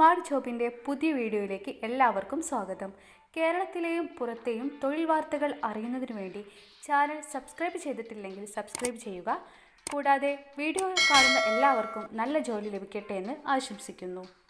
Smart ജോബിൻ്റെ പുതിയ വീഡിയോയിലേക്ക് എല്ലാവർക്കും സ്വാഗതം. കേരളത്തിലെയും പുറത്തെയും തൊഴിൽ വാർത്തകൾ അറിയുന്നതിനു വേണ്ടി ചാനൽ സബ്സ്ക്രൈബ് ചെയ്തിട്ടില്ലെങ്കിൽ സബ്സ്ക്രൈബ് ചെയ്യുക. കൂടാതെ വീഡിയോ കാണുന്ന എല്ലാവർക്കും നല്ല ജോലി ലഭിക്കട്ടെ എന്ന് ആശംസിക്കുന്നു.